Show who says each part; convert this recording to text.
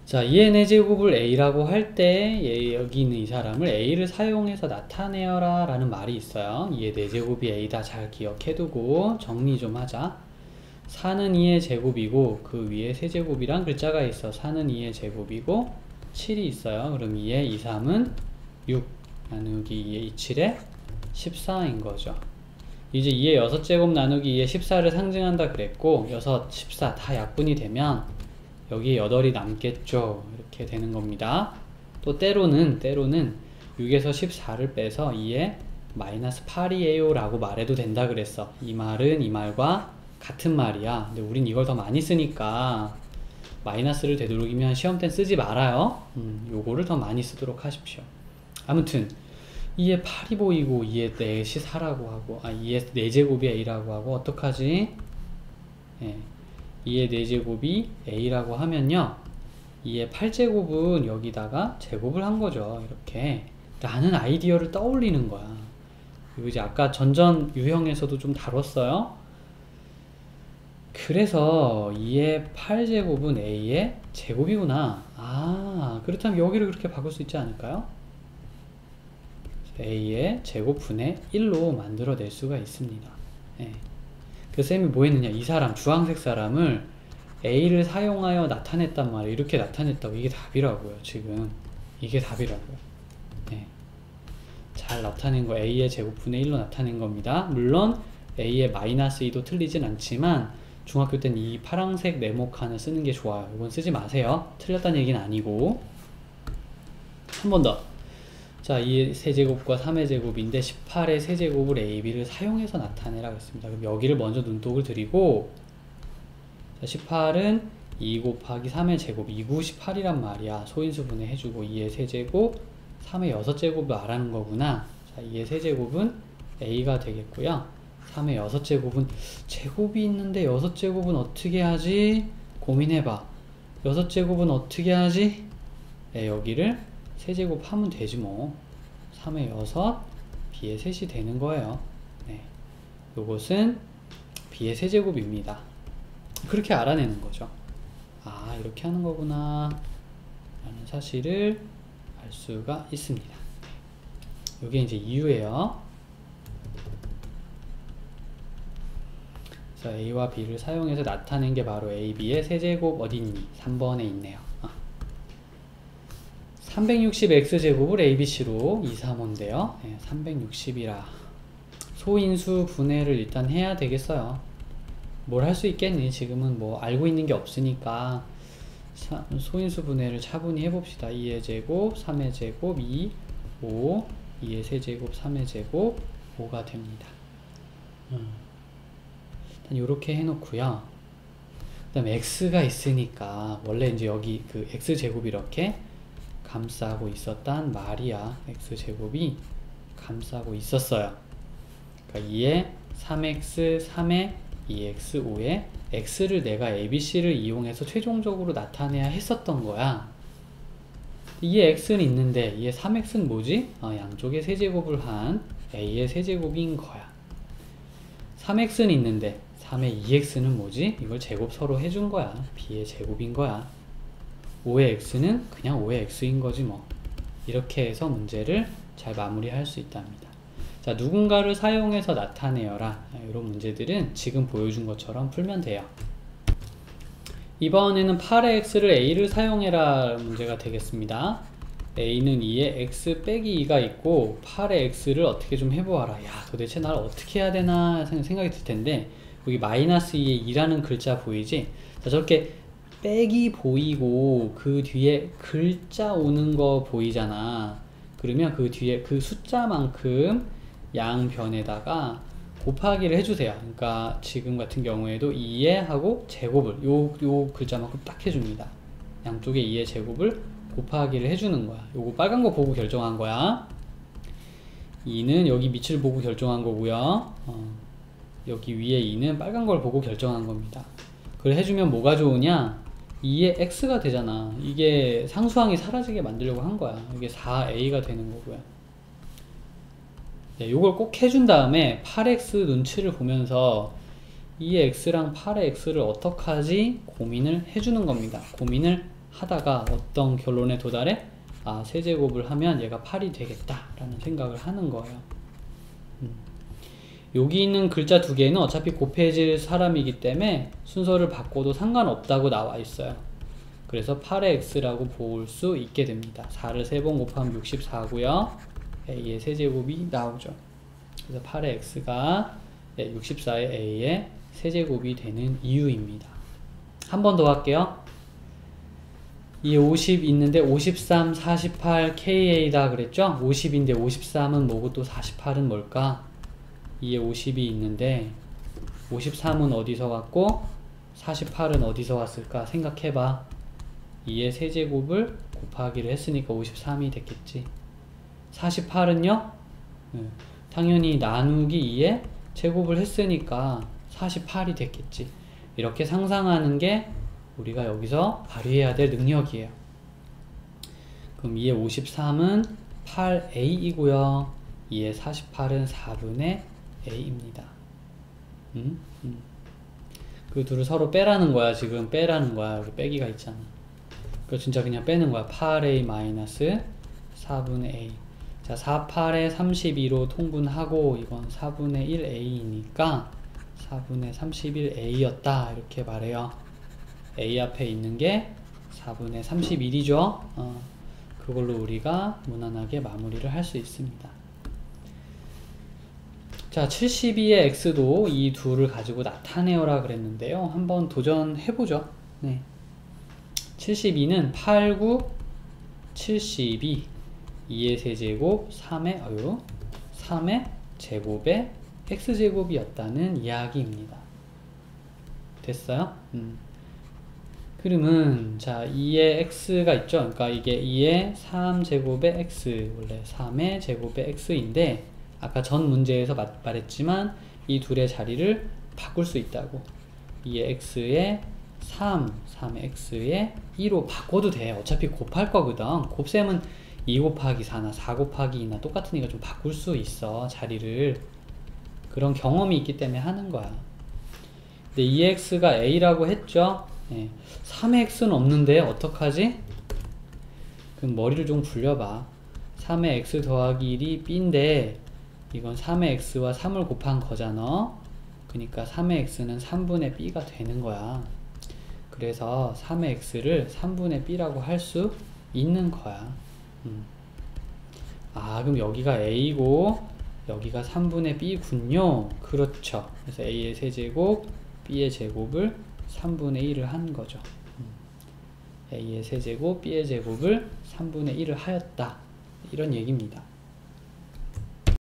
Speaker 1: 자, 2n의 제곱을 a라고 할 때 여기 있는 이 사람을 a를 사용해서 나타내어라 라는 말이 있어요. 2의 4제곱이 a다. 잘 기억해두고 정리 좀 하자. 4는 2의 제곱이고 그 위에 세제곱이란 글자가 있어. 4는 2의 제곱이고 7이 있어요. 그럼 2의 2, 3은 6 나누기 2의 2, 7에 14인 거죠. 이제 2의 6제곱 나누기 2의 14를 상징한다 그랬고 6, 14 다 약분이 되면 여기에 8이 남겠죠. 이렇게 되는 겁니다. 또 때로는 6에서 14를 빼서 2에 마이너스 8이에요 라고 말해도 된다 그랬어. 이 말은 이 말과 같은 말이야. 근데 우린 이걸 더 많이 쓰니까 마이너스를 되도록이면 시험 땐 쓰지 말아요. 요거를 더 많이 쓰도록 하십시오. 아무튼 2에 8이 보이고 2에 4이 4라고 하고 2에 4제곱이 a라고 하고 어떡하지? 2의 4제곱이 a라고 하면요 2의 8제곱은 여기다가 제곱을 한 거죠. 이렇게 라는 아이디어를 떠올리는 거야. 그리고 이제 아까 전전 유형에서도 좀 다뤘어요. 그래서 2의 8제곱은 a의 제곱이구나. 그렇다면 여기를 그렇게 바꿀 수 있지 않을까요? a의 제곱분의 1로 만들어낼 수가 있습니다. 그 쌤이 뭐 했느냐, 이 사람 주황색 사람을 a를 사용하여 나타냈단 말이에요. 이렇게 나타냈다고. 이게 답이라고요. 지금 이게 답이라고요. 잘 나타낸 거 a의 제곱분의 1로 나타낸 겁니다. 물론 a의 마이너스 2도 틀리진 않지만 중학교 때는 이 파란색 네모칸을 쓰는 게 좋아요. 이건 쓰지 마세요. 틀렸다는 얘기는 아니고. 한 번 더. 자, 2의 세제곱과 3의 제곱인데 18의 세제곱을 a, b를 사용해서 나타내라고 했습니다. 그럼 여기를 먼저 눈독을 들이고, 자, 18은 2 곱하기 3의 제곱, 2, 9, 18이란 말이야. 소인수분해 해주고 2의 세제곱, 3의 6제곱을 말하는 거구나. 자, 2의 세제곱은 a가 되겠고요. 3의 6제곱은 제곱이 있는데 6제곱은 어떻게 하지? 고민해봐. 6제곱은 어떻게 하지? 여기를 세제곱 하면 되지 뭐. 3의 6, b의 3이 되는 거예요. 요것은 b의 세제곱입니다. 그렇게 알아내는 거죠. 이렇게 하는 거구나 라는 사실을 알 수가 있습니다. 요게 이제 이유예요. 그래서 a와 b를 사용해서 나타낸 게 바로 a, b의 세제곱 어딨니? 3번에 있네요. 360x제곱을 abc로 2, 3호인데요. 360이라 소인수 분해를 일단 해야 되겠어요. 뭘 할 수 있겠니? 지금은 뭐 알고 있는 게 없으니까 소인수 분해를 차분히 해봅시다. 2의 제곱, 3의 제곱, 2, 5, 2의 세제곱, 3의 제곱, 5가 됩니다. 일단 요렇게 해놓고요. 그 다음에 x가 있으니까 원래 이제 여기 그 x제곱이 이렇게 감싸고 있었단 말이야. x제곱이 감싸고 있었어요. 그러니까 2에 3x, 3에 2x, 5에 x를 내가 abc를 이용해서 최종적으로 나타내야 했었던 거야. 2에 x는 있는데 2에 3x는 뭐지? 양쪽에 세제곱을 한 a의 세제곱인 거야. 3x는 있는데 3의 2x는 뭐지? 이걸 제곱 서로 해준 거야. b의 제곱인 거야. 5의 x는 그냥 5의 x인 거지 뭐. 이렇게 해서 문제를 잘 마무리할 수 있답니다. 자, 누군가를 사용해서 나타내어라. 이런 문제들은 지금 보여준 것처럼 풀면 돼요. 이번에는 8의 x를 a를 사용해라 문제가 되겠습니다. a는 2에 x 빼기 2가 있고 8의 x를 어떻게 좀 해보아라. 야, 도대체 날 어떻게 해야 되나 생각이 들 텐데 여기 마이너스 2에 2라는 글자 보이지? 자, 저렇게 빼기 보이고 그 뒤에 글자 오는 거 보이잖아. 그러면 그 뒤에 그 숫자만큼 양변에다가 곱하기를 해주세요. 그러니까 지금 같은 경우에도 2에 하고 제곱을 요 글자만큼 딱 해줍니다. 양쪽에 2의 제곱을 곱하기를 해주는 거야. 요거 빨간 거 보고 결정한 거야. 2는 여기 밑을 보고 결정한 거고요. 여기 위에 2는 빨간 걸 보고 결정한 겁니다. 그걸 해주면 뭐가 좋으냐? 2의 x가 되잖아. 이게 상수항이 사라지게 만들려고 한 거야. 이게 4a가 되는 거고요. 요걸 꼭 해준 다음에 8x 눈치를 보면서 2의 x랑 8의 x를 어떡하지? 고민을 해주는 겁니다. 고민을 하다가 어떤 결론에 도달해? 아, 세제곱을 하면 얘가 8이 되겠다 라는 생각을 하는 거예요. 여기 있는 글자 두 개는 어차피 곱해질 사람이기 때문에 순서를 바꿔도 상관없다고 나와 있어요. 그래서 8의 x라고 볼 수 있게 됩니다. 4를 3번 곱하면 64고요. a의 세제곱이 나오죠. 그래서 8의 x가 64의 a의 세제곱이 되는 이유입니다. 한 번 더 할게요. 이 50 있는데 53, 48, KA다 그랬죠? 50인데 53은 뭐고 또 48은 뭘까? 이에 50이 있는데 53은 어디서 왔고 48은 어디서 왔을까 생각해봐. 2의 세제곱을 곱하기를 했으니까 53이 됐겠지. 48은요? 당연히 나누기 2에 제곱을 했으니까 48이 됐겠지. 이렇게 상상하는 게 우리가 여기서 발휘해야 될 능력이에요. 그럼 2의 53은 8a이고요. 2의 48은 4분의 a입니다. 그 둘을 서로 빼라는 거야. 지금 빼라는 거야. 여기 빼기가 있잖아. 그거 진짜 그냥 빼는 거야. 8a 마이너스 4분의 a. 자, 4, 8에 32로 통분하고 이건 4분의 1a니까 4분의 31a였다. 이렇게 말해요. a 앞에 있는 게 4분의 31이죠. 그걸로 우리가 무난하게 마무리를 할 수 있습니다. 자, 72의 x도 이 둘을 가지고 나타내어라 그랬는데요. 한번 도전해보죠. 네. 72는 8, 9, 72, 2의 세제곱, 3의 제곱의 x제곱이었다는 이야기입니다. 됐어요? 그러면 자 2의 x가 있죠. 그러니까 이게 2의 3제곱의 x, 원래 3의 제곱의 x인데 아까 전 문제에서 말했지만 이 둘의 자리를 바꿀 수 있다고. 2의 x에 3의 x에 2로 바꿔도 돼. 어차피 곱할 거거든. 곱셈은 2 곱하기 4나 4 곱하기 2나 똑같으니까 좀 바꿀 수 있어. 자리를. 그런 경험이 있기 때문에 하는 거야. 근데 2x가 a라고 했죠. 네. 3의 x는 없는데 어떡하지? 그럼 머리를 좀 굴려봐. 3의 x 더하기 1이 b인데 이건 3의 x와 3을 곱한 거잖아. 그러니까 3의 x는 3분의 b가 되는 거야. 그래서 3의 x를 3분의 b라고 할 수 있는 거야. 아, 그럼 여기가 a고 여기가 3분의 b군요. 그렇죠. 그래서 a의 세제곱, b의 제곱을 3분의 1을 한 거죠. a의 세제곱, b의 제곱을 3분의 1을 하였다. 이런 얘기입니다.